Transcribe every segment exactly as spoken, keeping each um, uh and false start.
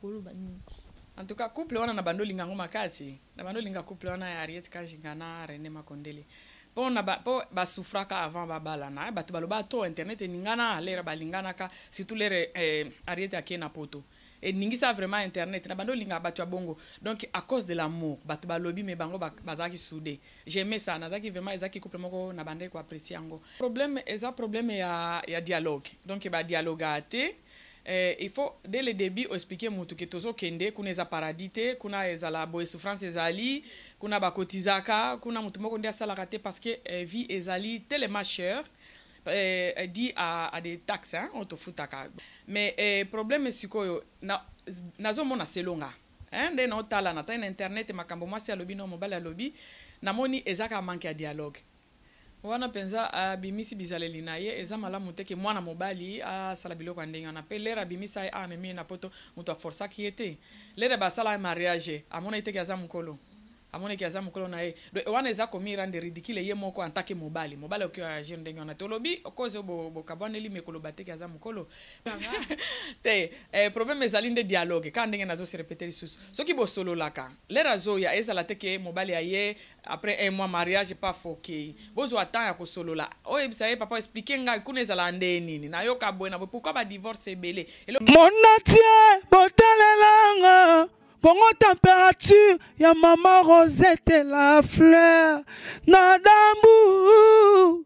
En tout cas, couple on a bando lingango makasi. Na bando linga couple on a Ariette Kajinga na René Makondele. Po na ba po ba souffraka avant ba balana, ba to baloba to internet ningana lera balingana ka surtout lere eh, Ariette akena poto. Et ningisa vraiment internet na bando linga batu bongo. Donc à cause de l'amour, batu balobi me bango bazaki soudé. J'aimais ça, nazaki vraiment ezaki couple moko na bande ko apprécier ngo. Problème eza problème ya ya dialogue. Donc ba dialogue ate Eh, il faut dès le début expliquer mutu ke tozo kende kuna eza paradite kuna eza la boe souffrance ezali kuna bakotizaka kuna mutu moko ndia salaka te parce que eh, vie ezali tellement cher eh, dit à, à des taxes hein on te foutaka mais eh, problème sikoyo na nazo mona selonga hein de no tala na ta internet makambo mwasi alobi no mobile alobi na moni ezaka manque ya dialogue. Wana penza abimisi bizaleli na ye eza malamu te ke mwana mobali a sala biloko ndenge na pe lera bimisa a memi na poto mutu a força ki ete lera ba sala mariage amona ite kaza mukolo amona kaza mukolo na ye wana eza komi rendre ridicule ye moko en tant que mobali mobali okyo agir ndenge na tolobi okoze bo bo kaboneli mekolo bate kaza mukolo te eh problème ezali nde dialogue ka ndenge nazo se répéter lisusu soki bo solo laka lera zoya ezala te ke mobali aye après un mois mariage pas foké bozo attend ya ko solo la o ebisa ye papa expliquer nga kuna ezala nde nini na yo ka bona pourquoi ba divorce belé mon atie botalelanga Congo température, ya maman Rosette la fleur, Nadambu.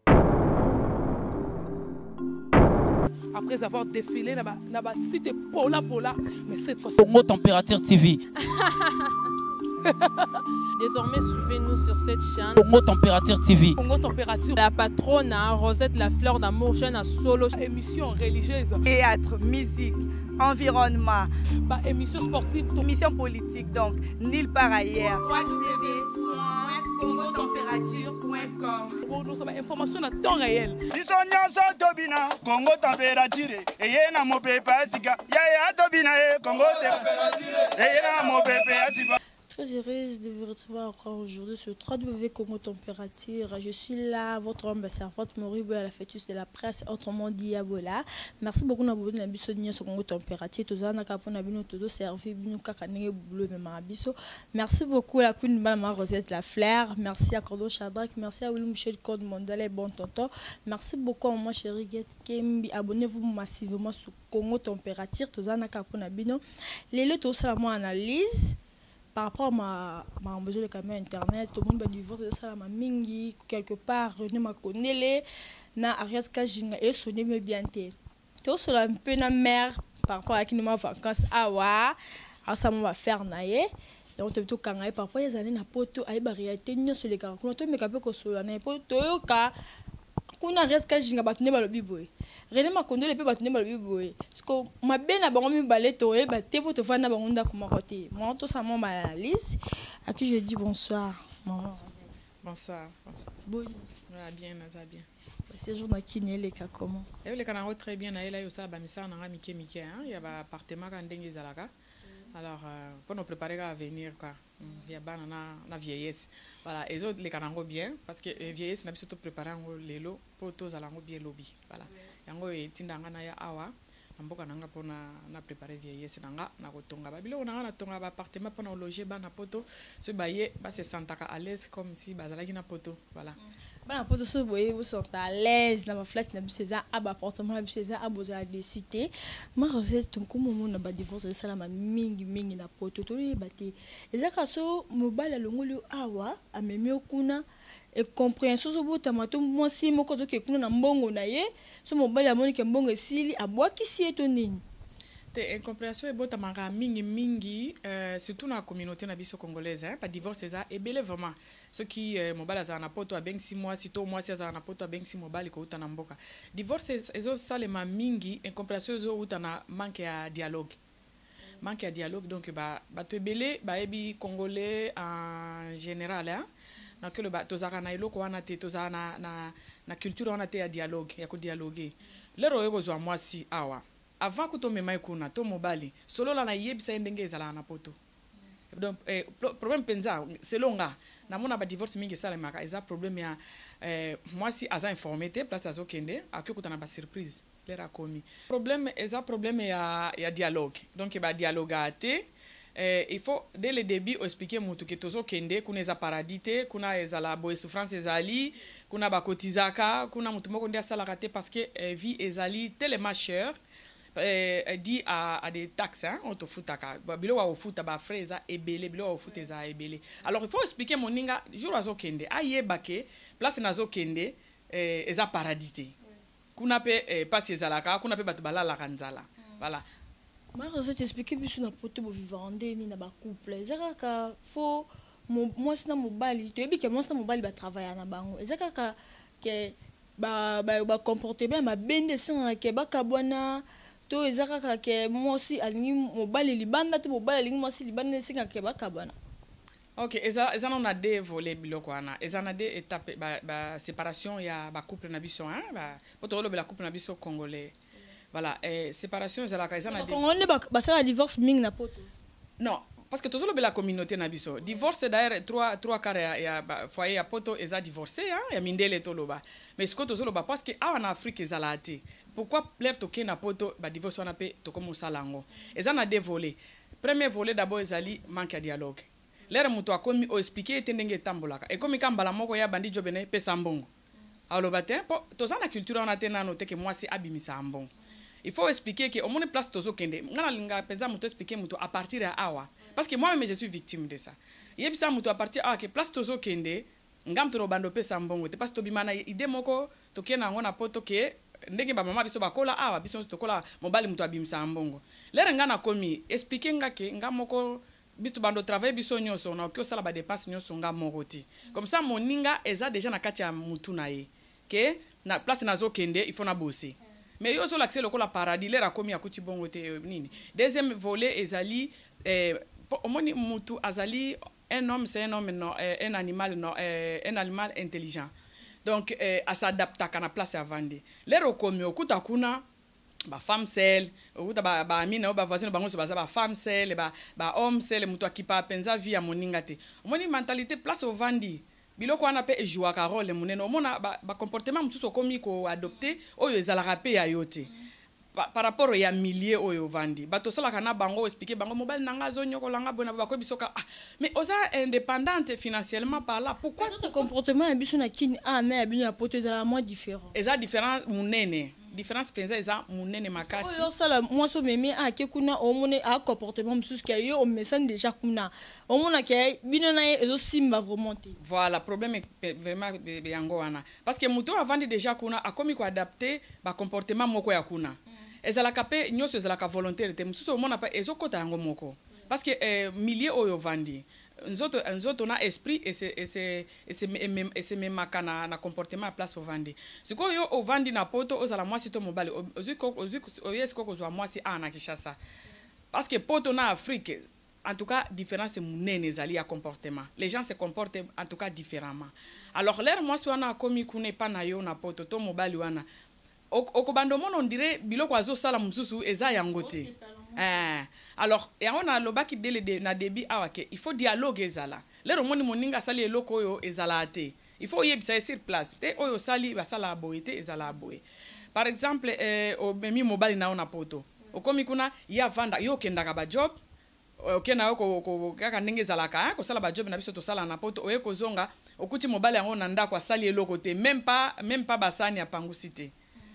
Après avoir défilé là-bas, là-bas, c'était Paula Paula, mais cette fois-ci. Congo température T V. Désormais, suivez-nous sur cette chaîne. Congo température T V. Congo température. La patronne, hein, Rosette la fleur d'amour, chaîne à solo. Émission religieuse. Théâtre, musique, environnement. Bah, émission sportive. Émission politique, donc, nulle part ailleurs. w w w point congo température point com. Pour nous avons information à temps réel. Congo température. Et y a mon pépé asika. Ya ya tobina Congo température. Et y a mon pépé asika. Très heureuse de vous retrouver encore aujourd'hui sur w w w point congo température. Je suis là, votre homme servante Moribo à la fêtus de la presse, autrement dit Yabola. Merci beaucoup d'avoir été abonné sur Congo température. Tous les capons abonnés, tous les servis, nous cacanés bleu même abisso. Merci beaucoup à la Queen Madame Rosette la Fleur. Merci à Cordo Chadrak. Merci à William Michel Code Mondale bon tonton. Merci beaucoup à moi chérie Get Kembi. Abonnez-vous massivement sur Congo température. Tous les capons abonnés. Les deux tous la moi analyse. Par rapport à ma, ma besoin de caméra internet, tout le monde va divorcer de ça, ma mingi, quelque part, René Makonele, na Ariette Kajinga, et sonner me bien té. Tout cela un peu na mère, par rapport à qui nous ma vacances, ah ouais, ça m'a faire naïe. Et on te dit quand par rapport à les années na poto, aïe ba réalité, nous sur les caractères, on te met capé que sur la poto, ka, qu'on Ariette Kajinga batune balobi boy. René Makonele pe batune balobi boy. Parce que ma belle a bango mi balé toé, ba te poto fana bango nda kuma côté. Moi tout ça mon analyse. À qui je dis bonsoir. Maman. Bonsoir. Bonsoir. Bon. Ah bien, ça bien. Ces jours na kiné les cas comment? Et les canards très bien na ela yo ça ba misa na mike mike hein, il y a ba appartement kan ndenge zalaka. Alors euh, pour nous préparer à venir quoi. Il y a ba na na vieillesse. Voilà, et autres les canards bien parce que vieillesse n'a surtout préparer ngo lelo pour tous alango bien lobby. Voilà. Yango etindanga na ya awa. Mboka nanga pona na préparer vieillesse nanga na kotonga ba bilo nanga na tonga ba appartement pona loger ba na poto ce baye ba se sentaka à l'aise comme si bazalaki na poto voilà ba na poto ce boye vous sentez à l'aise na ba flat na biseza aba appartement na biseza aboza de cité ma Rosette ton comme mon na ba divorce de salama mingi mingi na poto to li bate ezaka so mobile longolo awa amemi okuna et compréhension so bota mato moi si moko zo ke kuna na mbongo na ye so mobile amoni ke mbongo esili abwa kisi eto nini te incompréhension e bota manga mingi mingi euh, surtout na communauté na biso congolaise hein pas divorce ça et belé vraiment ceux qui euh, mobile za na poto a ben six mois sito mois za na poto a ben six mobile ko uta na mboka divorce ezo salema mingi incompréhension zo uta na manque ya dialogue manque ya dialogue donc ba ba to belé ba ebi congolais en général hein na que le ba tozaka na iloko wana te tozaka na na na culture wana te ya dialogue ya ko dialoguer lero yeko zo mwasi awa avant que to mema kuna to mobali solo la na yebisa ndenge ezala na poto donc eh, problème penza selon nga na mona ba divorce mingi sala maka eza problème ya eh, mwasi aza informé te place azo kende akyo kutana ba surprise lera komi problème eza problème ya ya dialogue donc ba dialogue ate eh, il faut dès le début expliquer mutu ke tozo kende kuna eza paradis te kuna ezala boye souffrance ezali kuna bakotizaka kuna mutu moko ndi asalaka te parce que eh, vie ezali tellement cher eh, dit à, à des taxes hein, on te foutaka bilo wa ofuta ba freza ebele bilo wa ofuta eza ebele alors il faut expliquer moninga jour azo kende ayeba ke place nazo kende eh, eza paradis te kuna pe eh, pasi ezalaka kuna pe bato balalaka nzala voilà. Moi, je vais expliquer plus sur la pote pour vivre ni na ba couple. Ezaka faut moi c'est na mobali. Tu sais que moi c'est na mobali ba travailler na bango. Ezaka ka que ba ba ba comportement ma bende sans que ba kabwana to ezaka ka que moi aussi alingi mobali libanda to mobali alingi moi aussi libanda singa que ba kabwana. Ok, eza eza on a deux volets biloko wana. Eza na deux étapes ba, ba séparation ya ba couple na biso hein ba poto lo ba couple na biso congolais. Voilà, eh, séparation ezalaka eza na des congolais ba ba ça divorce ming na poto. Non, parce que toujours la communauté na biso. Divorce d'ailleurs trois trois quarts ya, ya ba, foyer ya poto eza divorcé hein, ya mindele to loba. Mais ce que toujours ba parce que en Afrique ezala te. Pourquoi l'air toke na poto ba divorce wana pe to comme salango. Eza na deux volets. Premier volet d'abord ezali manque de dialogue. L'air muto akomi o expliquer tendenge tambolaka. Et comme kambala moko ya bandi jobene pe sambongo. Alors te po to za na culture on a tena noté que moi c'est abimisa ambongo. Il faut expliquer que au moins place tozo kende ngana linga penza muto expliquer muto à partir de awa parce que moi même je suis victime de ça yebisa muto à partir ah que place tozo kende ngam to bando pesa mbongo te parce to bimana ide moko to kena ngona poto ke ndenge ba mama biso bakola awa biso to kola mobali muto abimisa mbongo lere ngana komi expliquer ngake ngamoko biso bando travail biso nyoso na okyo sala ba dépense nyoso ngamoko ti comme ça moninga eza déjà na kati ya mutu na ye ke na place nazo kende il faut na bosser. Mais yo zo l'accès lokola paradis lera komi akuti bongo te nini. Deuxième volet ezali eh omoni mutu azali un homme c'est un homme non eh, un animal non eh, un animal intelligent. Donc eh, à s'adapter kana place à vendre. Lera komi okuta kuna ba femme seule, okuta ba ba amina ba voisine bango so ba ba femme seule ba ba homme seule mutu akipa penza vie ya moninga te. Omoni mentalité place au vandi. Biloko wana pe ejouer ka rôle munene omona ba, ba comportement mutuso komi ko adopter oyo ezalaka pe ya yote pa, par rapport ya milieu oyo vandi bato sala kana bango expliquer bango mobile nanga zonyoko langa bona ba ko bisoka ah, mais oza indépendante financièrement par là pourquoi ton comportement biso na kini ah mais abini ya poto ezala moins différent eza différent munene différence penza eza munene makasi oyo sala moi so meme ah ke kuna omone a comportement mususu ke yo o message déjà kuna omona ke bino na ezo simba vraiment. Voilà problème est vraiment yango wana parce que muto avant déjà kuna a komi ko adapter ba comportement moko ya kuna ezala kapé nyoso ezala ka volontaire te mususu omona pa ezo kota yango moko parce que eh, milieu oyo vandi nzoto nzoto na esprit et c'est et c'est et c'est même et c'est même makana na comportement à place au vandi siko yo au vandi na poto ozala mwasi to mobali oziko oziko yesko kozwa mwasi ana kishasa parce que poto na Afrique en tout cas différence munene zali à comportement les gens se comportent en tout cas différemment alors l'air mwasi wana komi kune pa na yo na poto to mobali wana okobando mono on dirait biloko azo sala mususu eza yango te. Eh, alors et on a lobaki dès le na début awake il faut dialogue ezala lero moni moninga sali eloko oyo ezala te il faut yebisa sur place te oyo sali basala boité ezala boé par exemple eh, o memi mobali na ona poto okomi kuna ya vanda yo kendaka ba job okena yo ko kaka ndenge ezalaka ko sala ba job na biso to sala na poto oye kozonga okuti mobali yango na ndako asali eloko te même pas même pas basani ya pangusite.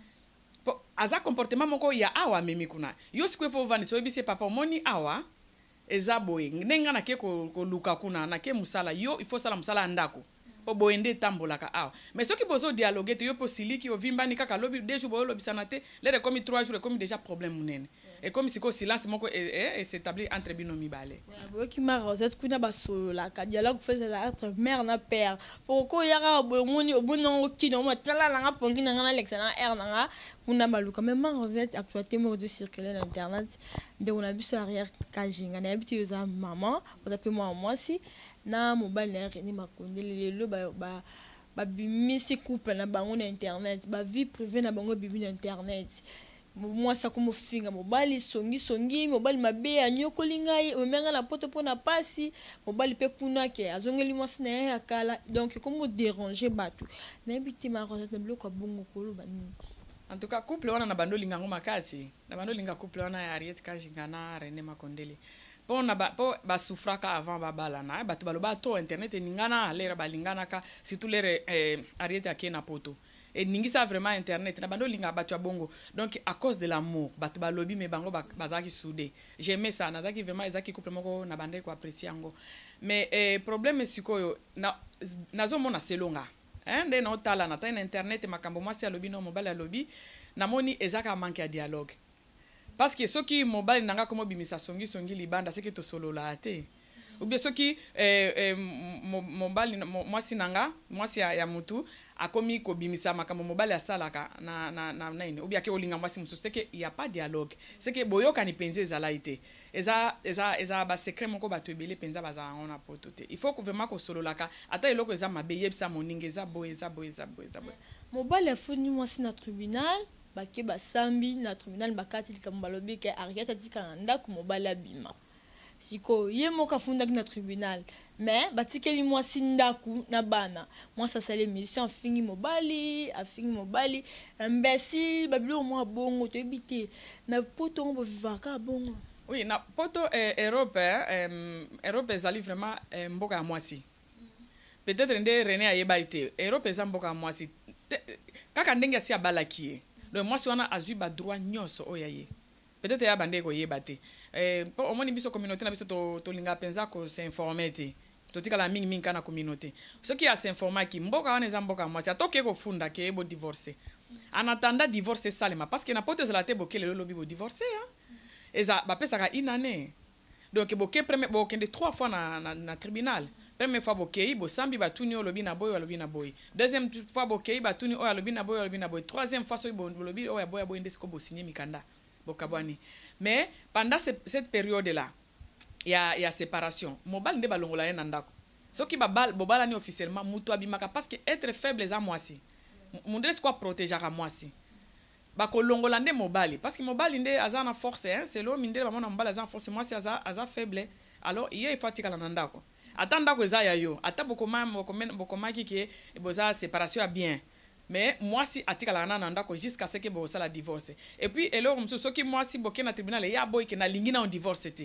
Aza comportement moko ya awa memi kuna yo sikwe fo vandi so ebise papa moni awa eza boye ndenga na ke ko, ko luka kuna na ke musala yo il faut sala musala ndako po boende tambolaka awa mais soki bozo dialoguer te yo po siliki o vimbani kaka lobi deux jours bo lobisana te lere comme trois jours comme déjà problème munene et comme si ko silence moko et, et s'établit entre binomi balé ouais ki ma Rosette kuna baso la ka dialogue faisait la entre mère na père poko yara bo moni obono kino mo tala la nga pongi na nga l'excellent air na nga kuna maluka même Rosette actualité mo de circuler sur internet de on a vu sur arrière kajinga na habitué za maman vous appelez moi moi si na mobile na René Makonde lelo ba ba ba bimisi couple na bango na internet ba vie privée na bango bibi na internet moi ça comme finga mobali songi songi mobali mabe anyokoli ngai omenga na poto pona pasi mobali pe kuna ke azongeli mwasi na ya kala donc comme déranger batu na bité ma Rosette na bloko bongo kolo bani En tout cas, couple wana na bando lingango makasi. Na bando linga couple wana ya Ariete Kajinga na René Makondeli. Po na ba po ba souffraka avant ba bala na ba to baloba to internet ningana lera balingana ka surtout lere eh, Ariete akena poto. Et ningisa vraiment internet na bando linga ba bongo. Donc à cause de l'amour, ba to balobi me bango ba bazaki soudé. J'aimais ça, na zaki vraiment ezaki couple moko na bande ko apprécier ngo. Mais eh, problème sikoyo na nazo mona selonga. Hein, de no tala na ta internet makambo mwasi alobi no mobile alobi na moni ezaka manque ya dialogue parce que soki mobile nanga komo bimisa songi songi libanda c'est que to solo la te ou bien soki eh, eh, mobile mwasi nanga mwasi ya, ya mutu akomi ko bimisa makambo mobile ya salaka na na na nini ou bien ke olinga mwasi musu c'est que il y a pas dialogue c'est que boyoka ni penze za laite eza eza eza ba secret moko ba tebele penza baza ona potote il faut que vraiment ko solo laka ata eloko eza mabe yebisa moninga eza boy eza boy eza boy eza boy mobile afuni mwasi na tribunal bake basambi na tribunal bakati likambo balobi ke Ariete atika ndako mobile abima siko ye moka funda na tribunal mais batikeli mwasi ndaku na bana mwasi asali mission fingi mobali afingi mobali imbécile babilo mwa bongo to ebite na poto ngo vivaka bongo. Oui, na poto eh, Europe eh, Europe ezali vraiment eh, mboka ya mwasi. Peut-être nde René ayeba ite Europe eza mboka ya mwasi kaka ndenge asi abalaki ye. Donc mwasi wana azui ba droit nyonso oya ye. Peut-être ya bande ko yeba te. Eh au moins biso communauté na biso to to linga penza ko s'informer te. To tika la mingi mingi kana communauté. Ce qui a s'informer ki mboka wana eza mboka mwasi atoke ko funda ke ebo divorcer. En attendant divorcer salema parce que na poto za la te bokele lo lobi bo divorcer hein. Eza ba pesa ka inane. Donc boke premier bokende trois fois na na, na tribunal. Première fois bokei bo sambi ba tuni o lobi na boy o lobi na boy. Deuxième fois bokei ba tuni o lobi na boy o lobi na boy. Troisième fois so bo lobi o ya boy boy ndesko bo signer mikanda. Bokabwani. Mais pendant ce, cette période-là, il y a, y a séparation. Mobile nde balongola ye nandako. Ce qui babal bobala ni officiellement mutu abimaka parce que être faible za mwasi. Mundele quoi protéger à mwasi. Ba ko longola nde mobile parce que mobile nde azana force hein, c'est l'homme nde ba mona mobile azana force mwasi aza aza faible. Alors il est fatika la nandako. Atanda ko za ya yo, ata bokoma bokoma ki ke boza séparation a bien. Mais moi si atika la nana ndako jusqu'à ce que bo ça la divorce et puis alors ce qui moi si boké na tribunal ya boy ke na lingi na on divorce té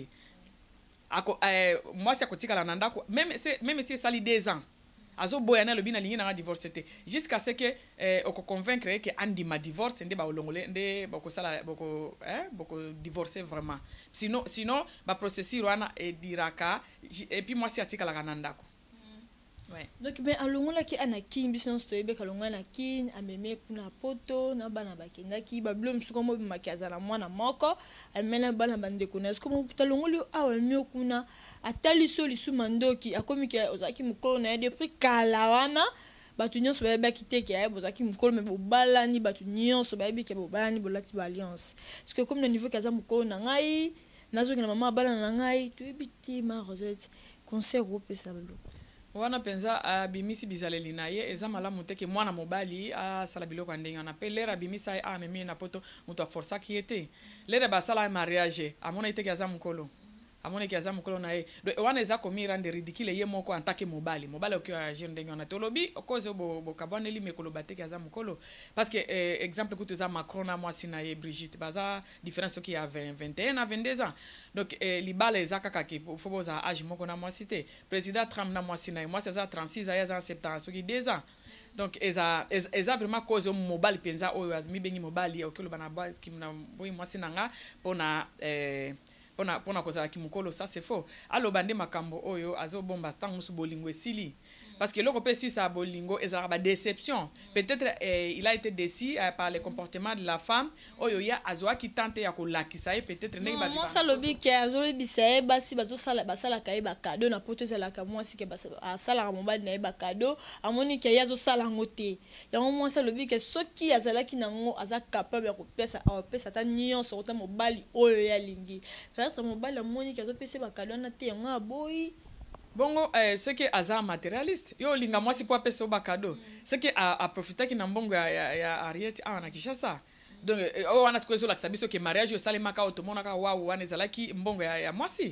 ako euh, moi si akotika la ndako même c'est même si ça li deux ans azo boy na lobi na lingi na divorce té jusqu'à ce que euh, oko convaincre que andi ma divorce ndé ba olongole ndé boko sala boko hein boko divorcer vraiment sinon sinon ba processus wana e diraka et puis moi si atika la ndako. Ouais. Donc mais alongola ki anakin biso nso toyebe kalongola na kin ameme kuna poto na bana bakenda ki bablo msuko mo bimakaza na mwana moko amena bana bande kuna est-ce que mo talongoli awa mio kuna atali so lisu mandoki akomi ke ozaki mukolo na depuis kala wana batu nyonso ba kiteke ya bozaki mukolo me bobala ni batu nyonso ba bi ke bobala ni bolati ba alliance est-ce que comme na niveau kaza mukolo na ngai nazoki na mama bala na ngai toyebiti ma Rosette conseil groupe ça balo wana penza abimisi bizaleli na ye eza malamu te ke mwana mobali asala biloko ndenge na pe lera abimisa ye amemi na poto mutu aforsa ki ete lera basala mariage amona ite ki aza mukolo amona ki aza mukolo na ye do wana eza komi rendre ridicule ye moko en tant que mobali mobali okyo agir ndenge na tolobi okoze bo bo kabwaneli mekolo bate ki aza mukolo parce que eh, exemple kutu za Macron na mwasi na ye Brigitte baza différence qui a vingt, vingt et un à vingt-deux ans donc eh, libala eza kaka ki fobo za âge moko na mwasi te président Trump na mwasi na ye mwasi za trente-six ans za sept ans soki deux ans donc eza eza vraiment cause mobile penza oyo azmi bengi mobali okyo bana ba kimna boy mwasi nanga pona eh pona pona kozala kimukolo ça c'est faux alo bande makambo oyo azo bomba tango musu bolingo esili parce que loko pesi sa bolingo ezala ba déception peut-être eh, il a été déçu eh, par le comportement de la femme oyo ya azoa ki tante ya ko lakisa e peut-être ndenge ba moi ça lobi ke azolo bisaye basi bato sala basala kai ba cadeau na poto ezala ka moi si ke basala sala mobile na ba cadeau amoni ke ya zo sala ngote ya moi ça lobi ke soki azala ki nango aza capable ya ko pesa a pesa ta nyonso kota mobile oyo ya lingi peut-être mobile amoni ke azo pesa ba cadeau na te nga boy. Bongo eh, ce qui aza matérialiste yo linga mwasi po apesa ba cadeau ce qui a, a profiter ki na mbongo ya, ya, ya Ariete a na Kinshasa donc eh, o wana sikozo la sabiso ke mariage yo salema ka otomona ka wa wana ezalaki mbongo ya, ya mwasi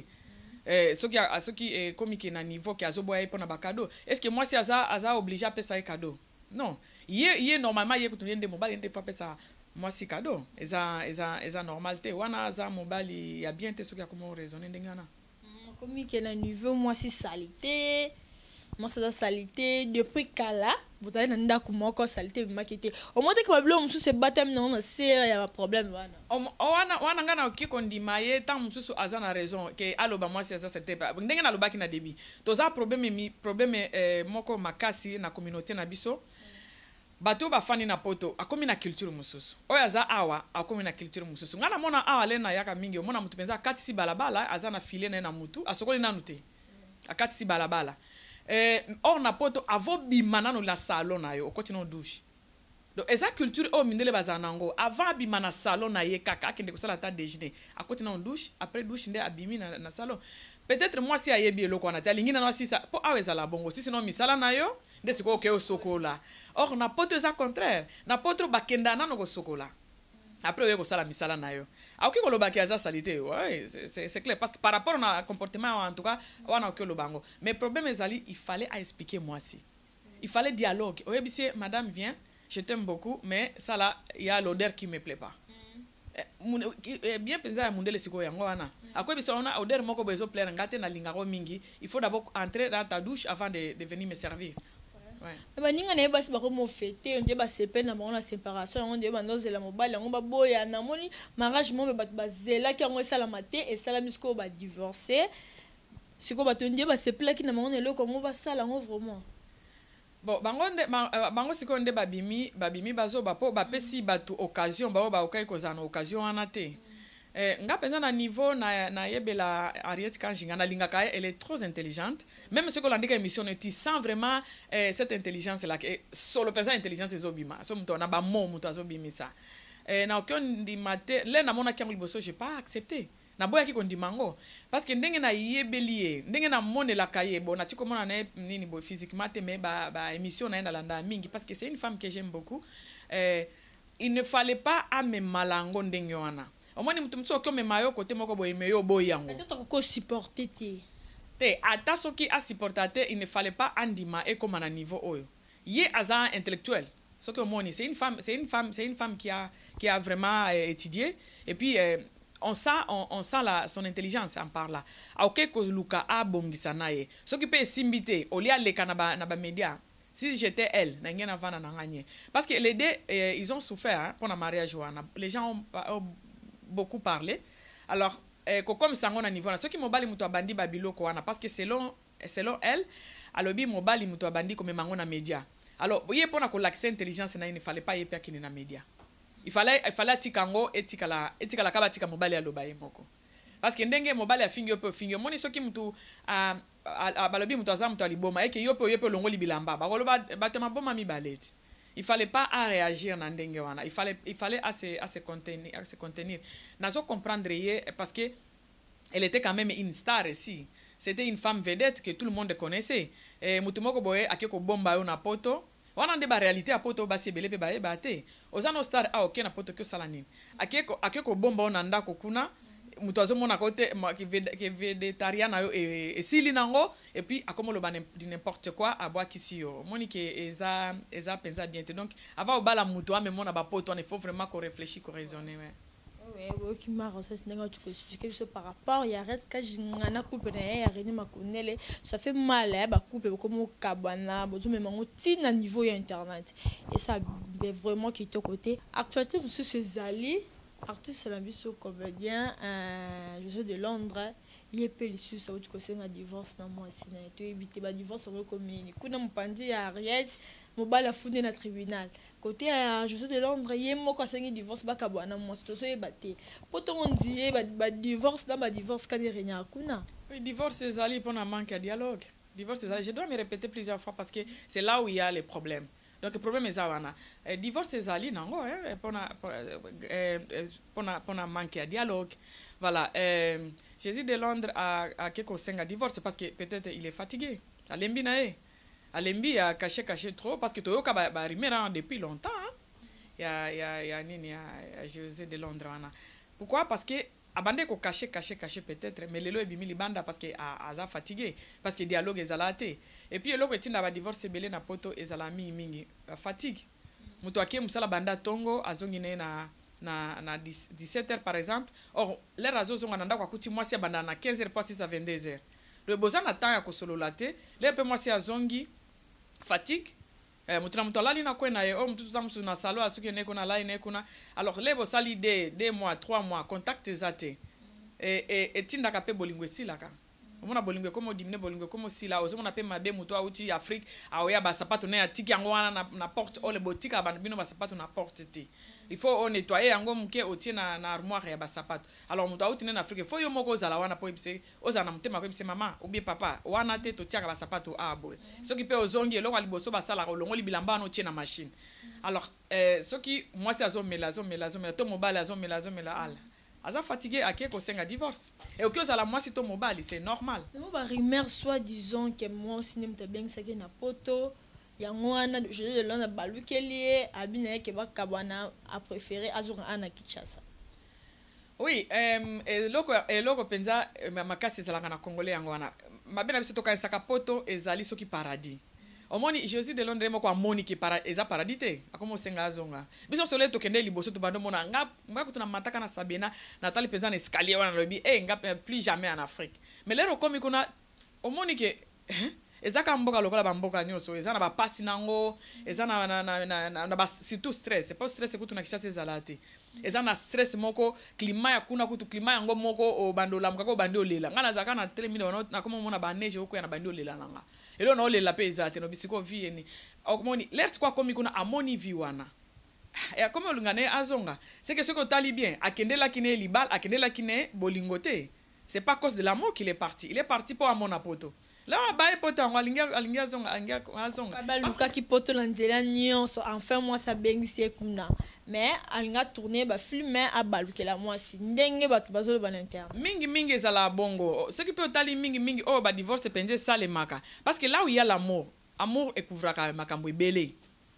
eh ce qui a ce qui est comme ki na niveau ki azoboya ipo na ba cadeau est-ce que mwasi aza aza obligé à pesa cadeau non ye ye normalement ye kutunde mobile nte fa pesa moi si cadeau eza eza eza normal te wana za mobali ya bien te soki ya comment raisonner ndengana comme qu'il a niveau moi si salité moi ça salité depuis kala vous avez nda comment ko salité makité au moins que bablo musu se batem non c'est y a problème wana wana wana ngana okikondima ye tant musu azana raison que aloba moi c'est ça c'était pas ndengana lobaki na débit toza problème mi problème eh, moko makasi na communauté na biso bato bafani na poto akomi na culture mususu oyo aza awa akomi na culture mususu ngana mona awa le na yaka mingi omona mutu penza katisi balabala aza na file na mutu asokoli nanu te akatisi balabala eh or na poto avo bimana no la salon na yo okoti no douche donc eza culture o mindele bazanango avant bimana salon na ye kaka akende ko sala ta déjeuner akoti no douche après douche nde abimi na, na salon peut-être moi si ayebi eloko na talingi na si ça po aweza la bongo si sinon misala na yo de ce ko ke o sokola or na poto eza contraire na poto bakenda na no ko sokola après oye ko sala misala na yo aoki ko lobaki aza salité ouais c'est c'est clair parce que par rapport na comportement en tout cas wana ko lobango mais problème ezali il fallait à expliquer moi si il fallait dialogue oye bisi madame vient je t'aime beaucoup mais ça là il y a l'odeur qui me plaît pas eh, bien penser à mundele siko yango wana akoy biso ona odeur moko bezo plaire ngate na lingaro mingi il faut d'abord entrer dans ta douche avant de, de venir me servir. Ouais. Ba ninga na yeba siba ko mo fêter on dit ba sepe na bango na séparation on dit ba ndozela mobile on ba boya na moni mariage mo ba ba zela ki on sala maté et sala misko ba divorcer siko ba to ndi ba sepe ki na bango ne loko ngo ba sala ngo vraiment bon bango nde bango siko nde babimi babimi bazo ba po ba pesi batu occasion ba ba okai ko zana occasion wana te eh nga penza na niveau na na yebela Ariette Kanjinga na lingaka elle est trop intelligente même ce que l'on dit émission tu sens vraiment eh, cette intelligence là que solo penza intelligence ezobima so mto na ba mo mto azobimi ça eh na okyo ndi mate le na mona kyango liboso j'ai pas accepté na boya ki kondimango parce que ndenge na yebelie ndenge na monela kaye bon na tiko mona na nini bo physiquement te mais ba ba émission na ndalanda mingi parce que c'est une femme que j'aime beaucoup eh il ne fallait pas ame malango ndenge wana au moins mutu mutso ko memayo côté moko boye meyo boyango peut-être ko supporter te te ata soki a supporter il ne fallait pas andima et comme à niveau oyo ye aza intellectuel ce que moni c'est une femme c'est une femme c'est une femme qui a qui a vraiment euh, étudié et puis euh, on sent on, on sent la son intelligence en parle là ok ko luka a bongisa naye ce qui peut simbité au lia le kanaba na ba média si j'étais elle na ngena vana na nganye parce que les deux euh, ils ont souffert hein, pour le mariage wana les gens ont, ont beaucoup parlé alors eh, comme sango na niveau na ceux qui mobali muto abandi babilo ko wana parce que selon selon elle alobi mobali muto abandi comme mango na média alors voyez pour na ko l'accès intelligence na il ne fallait pas yepa kini na média il fallait il fallait tikango etikala etikala kaba tika mobali aloba yemoko parce que ndenge mobali afingi yope fingi moni ceux qui muto a balobi muto azam muto aliboma eke yope yope longoli bilamba ba koloba batema boma mi baleti. Il fallait pas à réagir dans ndenge wana il fallait il fallait à se à se contenir à se contenir nazo comprendre parce que elle était quand même une star ici c'était une femme vedette que tout le monde connaissait et mutumoko boye akeko bomba yo na poto wana nde ba réalité a poto ba sebele pe ba e ba te ozano star a ok na poto que salani akeko akeko bomba ona ndako kuna mutu azomona kote ki végétarien na yo et sili nango et puis akomo lo ba n'importe quoi aboa kisi yo moni ke eza eza penza bien donc avant obala mutu a memona ba poto il faut vraiment qu'on réfléchisse qu'on raisonner ouais ouais ouais qui m'a renseigné n'est tu peux expliquer ça par rapport il y a reste que j'ngana couple na ya René Makonele ça fait mal hein ba couple comme kabana boto même on tient à niveau internet et ça vraiment qui est au côté actualité sur ces alliés artiste la biso comédien euh je suis de Londres il est pelissue ça tu connais un divorce na moi si na tu éviter ba divorce on comme kuna mpandi ya Ariette mobala fondé na tribunal côté euh, je suis de Londres il est moko asengi divorce ba kabwana moi to so ebate poto on dit ba, ba divorce dans ba divorce quand il renya kuna oui divorce c'est ali pour un manque de dialogue divorce c'est ali je dois me répéter plusieurs fois parce que c'est là où il y a les problèmes. Donc le problème est ça, le divorce c'est ali nango hein pour na pour na pour na manque de dialogue voilà euh, Jésus de Londres a a quelque senga divorce parce que peut-être il est fatigué alembi nae alembi a caché caché trop parce que toyoka ba, ba rimera depuis longtemps hein? il y a il y a il y a nini ya Jésus de Londres wana pourquoi parce que abandé ko caché caché caché peut-être mais lelo ebimi libanda parce que a aza fatigué parce que dialogue ezalate et puis lelo etinda ba divorce belé na poto ezala mingi mingi fatigue moto akie musala banda tongo azongi ne na na na dix-sept heures par exemple. Or l'heure azozonga nanda kwa kuti mwasi banda na quinze heures pas à vingt-deux heures. Le boza na temps ya kosolola te, le pe mwasi azongi fatigue. Eh, mutu na mutu alali na kwe na ye, oh mutu tuza musu na salo asuki ne kuna lai ne kuna. Alors le bo sali de deux mois, trois mois contact zate. Et et et tinda ka pe bolingwe silaka. Omona bolingwe komo dimne bolingwe komo sila, ozomona pe mabe mutu auti Afrique, aoya ba sapato na ya tiki yango wana na, na porte o le boutique abana bino ba sapato na porte te. Il faut on nettoyer yango muke otie na na armoire ya ba sapato. Alors mutu auti na Afrique, faut yo moko zala wana po ibise, ozana mutema ko ibise mama, obi papa, wana te to tiaka ba sapato a boy. Soki pe ozongi eloko liboso ba sala olongo libilamba no tie na machine. Alors euh soki moi c'est azomela azomela azomela to mobile azomela azomela ala. Aza fatigué à qui qu'on divorce. Et au cas à la moi c'est ton mobile, c'est normal. Moi ba rumeur soit disons que moi cinéma te bien ça na poto, yango ana je de lona balukelier abina ke ba kabana a préféré azura ana Kinshasa. Oui, euh et loko et loko penza makasi zalanga na congolais yango wana. Mabena biso toka saka poto ezali soki paradis. Omoni Jésus de Londres moko amoni ki para eza paradis te akomo senga azonga biso sole to kende liboso to bando mona nga nga kutuna mataka na Sabena Nathalie pezana escalier wana lobi eh nga plus jamais en Afrique mais lero komi kuna omoni ke ezaka mboka lokola ba mboka nyoso eza na ba pasi nango eza na na na na, na ba surtout stress c'est pas stress kutuna kishasa ezalate eza na stress moko climat ya kuna kutu climat yango moko o bandola mukako bandi olela ngana zaka na three minutes na komo mona ba neige oko ya na bandi olela nanga elo na olela pe ezate no bisiko vie ni okomoni let's kwa komi kuna amoni vi wana ya komi olungane azonga c'est que ce que tali bien akendela kine libal akendela kine bolingote c'est pas à cause de l'amour qu'il est parti il est parti pour amona poto là ba poto ngo alingia alingia azonga alingia azonga ba luka ki poto la ndela nyonso enfin moi ça bengisi kuna mais alinga tourner ba filmer a balukela moi si ndenge batu bazolo ba l'interne mingi mingi ezala bongo ce qui peut tali mingi mingi oh ba divorce penje sale maka parce que là où il y a l'amour amour ekouvraka makambo ebele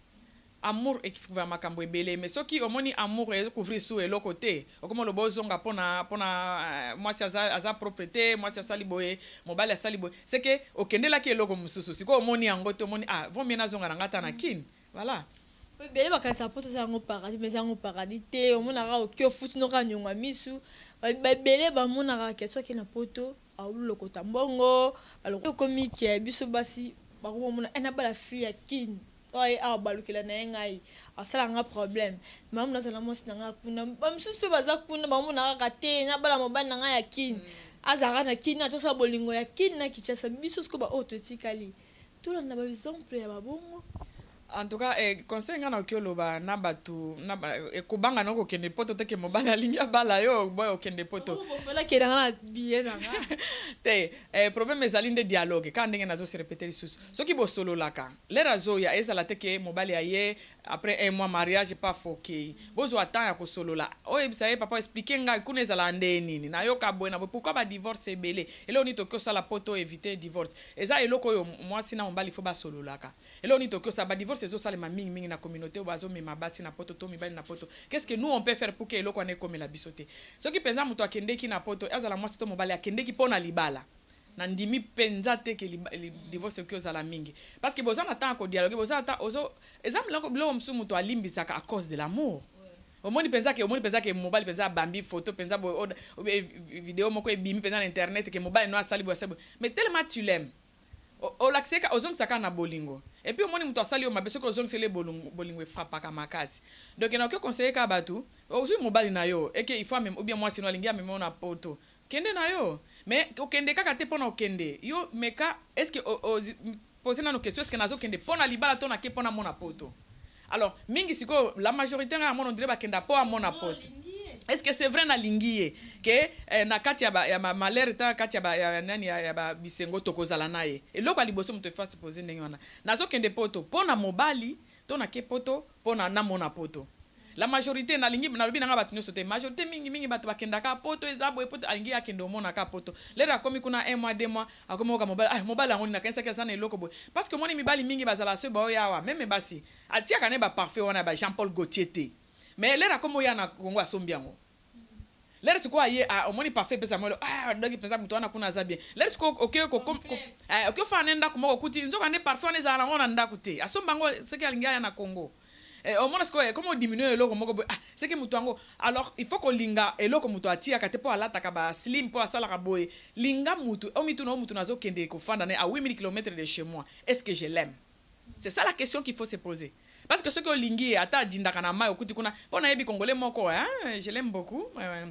amour ekouvraka makambo ebele mais soki omoni amour ekouvrir sous le côté okomo lo bozonga pona pona moi si aza aza propriété moi si asali boye mobile asali boye c'est que okendela ki eloko mususu siko omoni yango te omoni ah vont bien azonga ngata na kin voilà bele bakasa poto za ngo paradis mais za ngo paradis te omona ra okyo futi no ka nyonga misu ba bele ba mona ra keso ke na poto aulu lokota mbongo baloko komi ke biso basi ba ko mona ena bala fille ya kin oye a balukela na ngai asala nga problème mamu na sala mosi nga kuna ba msusu pe baza kuna ba mona ka te na bala mobali na ngai ya kin azara na kin na tosa bolingo ya kin na Kinshasa biso sko ba ototikali tout le na ba exemple ya babongo. En tout cas, eh, conseil ngana okiolo ba na batu na e kubanga noko kende poto teke mobala linga bala yo boy okende poto. Oh, fala ke na bien na. Te eh problème ezali de dialogue quand ndenge nazo se répéter sus. Soki bo solo laka. Le razo ya eza la teke mobala ya ye après un mois mariage pas foké. Bozo attend ya ko solo la. O ebisa ye papa expliquer nga kuna ezala ndeni ni. Na yo ka bona pourquoi ba divorce belé. Elo ni tokyo sala poto éviter divorce. Eza eloko yo moi sina mobali fo ba solo laka. Elo ni tokyo sa ba divorce ces ça les maming ming na communauté bazo me mabasi na poto to mi bali na poto qu'est-ce que nous on peut faire pour que eloko ne comme la bisoté ce qui penza muto akende ki na poto azala moi to mobali akende ki pona libala na ndimi penza te que li divorce que ozala mingi parce que boza na temps ko dialogue boza ta ozo exemple lako blo msu muto alimbisa à cause de l'amour au monde penza que au monde penza que mobile penza bambi photo penza bo vidéo moko e bimi penza na internet que mobile no asali bo sebo mais tellement tu l'aimes o lakseka ozong saka na bolingo et puis au moni muto asali o mabeso ko ozong sele bolingo bolingo frappa ka makasi donc na ko conseiller ka batu ozu mobali na yo et que il faut même ou bien moi sinon lingia même na poto kende na yo mais o kende kaka te pona o kende yo meka est-ce que poser na no question est-ce que nazo kende pona libala to na ke pona mona poto alors mingi siko la majorité na mon on dirait ba kenda po a mona poto. Est-ce que c'est vrai na lingiye que eh, na kati ya ba ya malheur ta kati ya ba ya nani ya ba bisengo tokozala naye eloko liboso muto fa se poser ndenge wana nazo kende poto pona mobali to na ke poto pona na mona poto la majorité na lingi na lobi na ba tinyo sote majorité mingi mingi bato bakenda ka poto ezabo poto alingi akende mona ka poto lera komi kuna un mois deux mois akomo ka mobali ah mobali ngoni na kanisa kesa na eloko boy parce que moni mibali mingi bazala se ba yawa même basi atia kana ba parfait wana ba Jean-Paul Gaultier te mais lera komo ya na Kongo asombiango lera siko aye a omoni parfait pesa molo ah ndoki pesa mtu ana kuna za bien lera siko okay ko eh okay fa nenda ko moko kuti nzoka ne parfait ne za na ona ndako te asombango seki alinga ya na Kongo au moins est-ce que comment diminuer eloko moko boy ah c'est que mutu yango alors il faut que linga eloko mutu atia kate po alata ka ba slim po asala ka boy linga mutu o mitu no mutu nazo kende ko fanda na à huit mille kilomètres de chez moi est-ce que je l'aime? C'est ça la question qu'il faut se poser. Parce que ce que lingi ata dinda kana mai okuti kuna pona yebi congolais moko hein je l'aime beaucoup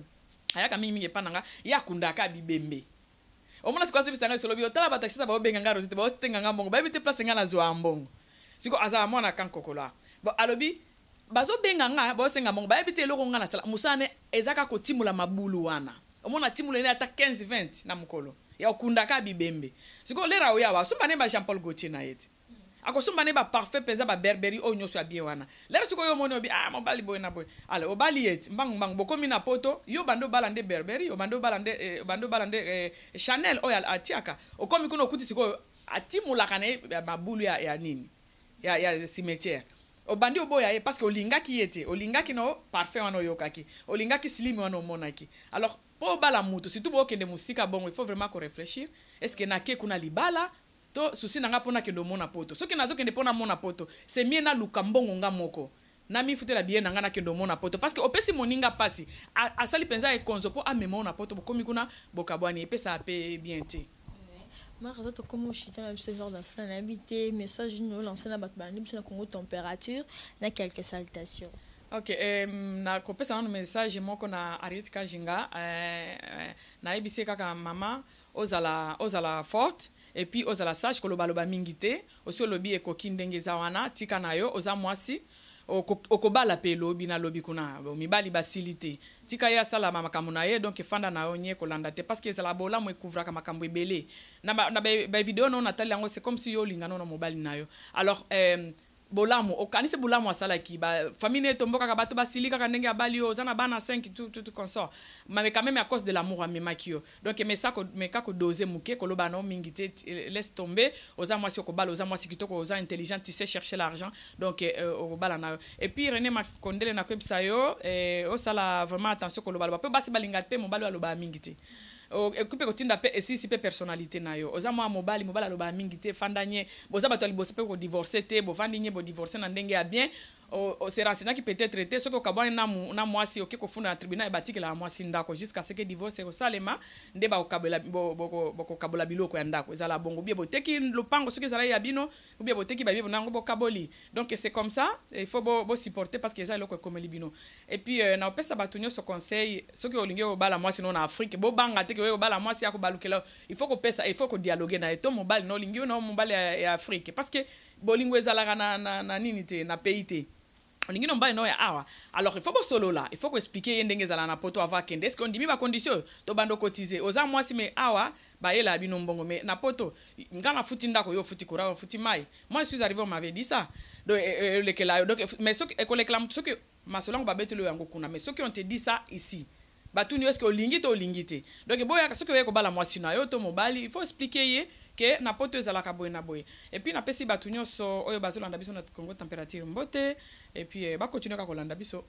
aya kami mingi pananga ya kundaka bibembe au moins ce que c'est solo bi otala ba taxi ba obenga ngaro zite ba otenga ngambongo ba bite place ngana zo ambongo siko aza mwana kankokola bo alobi bazo benga nga ba osenga mbongo ba bite eloko ngana sala musane ezaka ko timula mabulu wana au moins timula ene ata quinze vingt na mukolo ya kundaka bibembe siko lera oya wa sumba ne ba Jean Paul Gaultier na yete ako sumba ne ba parfait penza ba berberi o nyoso ya bien wana lera siko yo moni obi ah mobali boy na boy ale obali yete mbang mbang bokomi na poto yo bando balande berberi yo bando balande eh, bando balande eh, Chanel o ya atiaka okomi kuno kuti siko atimula kana mabulu ya, ya nini ya ya cimetière obandi oboya ye parce que olinga ki yete olinga ki no parfait wana yokaki olinga ki slim wana monaki alors po bala mutu surtout bo kende musika bon il faut vraiment qu'on réfléchir est-ce que na ke kuna libala to susi nanga pona kendo mona poto soki nazo kende pona mona poto c'est mie na lukambongo nga moko na mi futela bien nanga na kendo mona poto parce que opesi moninga pasi asali penza e konzo po amema na poto bokomi kuna bokabwani epesa ape bien te. Moi, je suis comme je suis dans ce genre d'enfant, habité, message nous lancer na batbani, sur la Congo température, na quelques salutations. Ok, euh, na kopesa un message moko na Ariette Kajinga, euh, na ebise kaka mama, ozala ozala forte et puis ozala sage ko lobaloba mingite, aussi lobi e kokindenge zawana tika nayo oza mwasi. Okobala pe lobi na lobi kuna mibali basilité tika ya sala makambo na ye donc fanda na onye kolanda te parce que ça la bola mo couvra ka makambo ebele na na ba vidéo non natali yango c'est comme si yo linga non mobali na yo alors euh bolamu okanise bolamu asala ki ba famille tomboka ka bato basilika ka ndenge abali yo zana bana cinq tout tout consort mais quand même à cause de l'amour amema kio donc mais ça ko mais ka ko doser muke ko loba no mingite laisse tomber oza mwasi ko bala oza mwasi kitoko oza intelligent tu sais chercher l'argent donc au bala na et puis René Makondele na kwebisa yo eh o sala vraiment attention ko loba ba basi balinga te mo balo loba mingite o ekupe ko tinda pe esi si pe personnalité na yo oza mwa mobali mobala loba mingite fandanye boza bato liboso pe ko divorcer te bo fandanye bo divorcer na ndenge ya bien o se renseigner qui peut-être traité ce que kabwana na na mwasi oke ko funda na tribunal batiki la mwasi ndako jusqu'à ce que divorce ko salema nde ba ko kabela bo bo ko kabola biloko ya ndako ezala bongo bie boteki lopango ce que ezala ya bino ou bien boteki ba bie nango bo kaboli donc c'est comme ça il faut bo bo supporter parce que ezala loko comme libino et puis euh, na opesa batunyo so conseil ce que olingi o bala mwasi no na Afrique bo banga te que o bala mwasi ya ko balukela il faut ko pesa il faut ko dialoguer na eto mobile no olingi no mobile ya Afrique parce que bolingo ezala na na na nini te na pays te on mbali no ya awa alors il faut que solo là il faut que expliquer ndenge zala na poto avant kende est-ce qu'on dit ba condition to bando cotiser oza mwasi me awa ba yela bino mbongo me na poto ngana futi ndako yo futi kura futi mai moi je suis arrivé on m'avait dit ça donc le que là donc mais ce que le clam ce que ma selon ba betelo yango kuna mais ce qui on te dit ça ici batuni est-ce que olingi to olingi te donc boya ce que yeko bala mwasi na yo to mobali il faut expliquer ye que na poto ezala ka boye na boye et puis na pesi batunyo so oyo bazolanda biso na Congo température mbote et puis ba continuer ka kolanda biso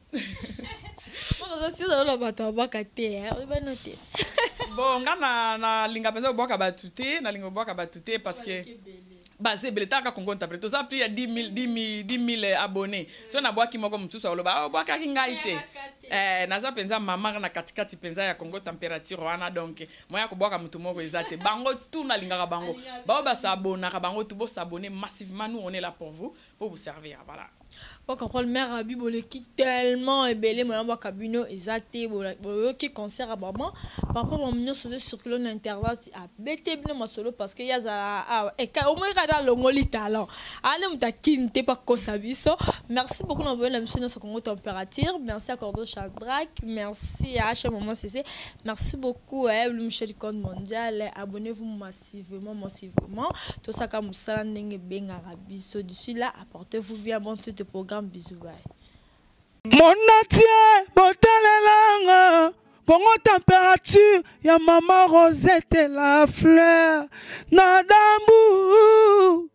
moi si ça la bato baka te ba noter bon ngana na linga penza boka batute na linga boka batute parce que basé beleta ka Congo température ça plus dix mille dix mille abonnés so na boaki moko mtusu oloba boka kingaite eh naza penza mama na katikati penza ya Congo température wana donc moya ko boka mtu moko ezate bango tout na linga bango ba ba s'abonner ka bango tout bo s'abonner massivement nous on est là pour vous pour vous servir voilà pas comprendre mère abi boleki tellement ebelé moi ba kabino ezate boleki concert à maman papa mon mignon sur circuler en intervalle a bete bien moi solo parce que ya za e ka au moins kada longoli talent ale muta kinte pas ko sabiso merci beaucoup na bonne émission sur Congo température merci à Cordo Shadrack merci à H maman C C merci beaucoup à le Michel Compte mondial abonnez-vous massivement massivement tout ça comme ça ndenge benga rabiso d'ici là apportez-vous bien bon ce programme. Bisous, bye. Mon atier, botalelanga, Congo température, ya maman Rosette la fleur, nadambu.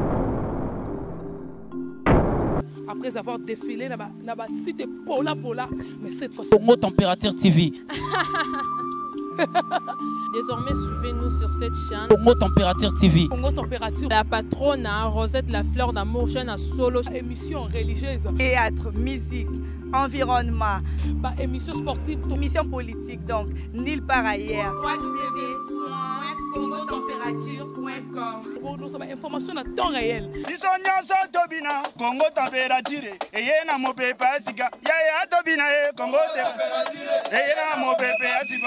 Après avoir défilé là-bas, là-bas, c'était Paula Paula, mais cette fois, Congo température T V. Désormais, suivez-nous sur cette chaîne. Congo Température T V. Congo Température. La patronne, Rosette La Fleur d'Amour, chaîne à solo. Émission religieuse. Théâtre, musique, environnement. Bah, émission sportive. Émission politique, donc, nulle part ailleurs. w w w point congo température point com. Pour nous avons information à temps réel. biso nyonso tobina Congo Température eye na mopepe asika yaya tobina e Congo Température eye na mopepe asika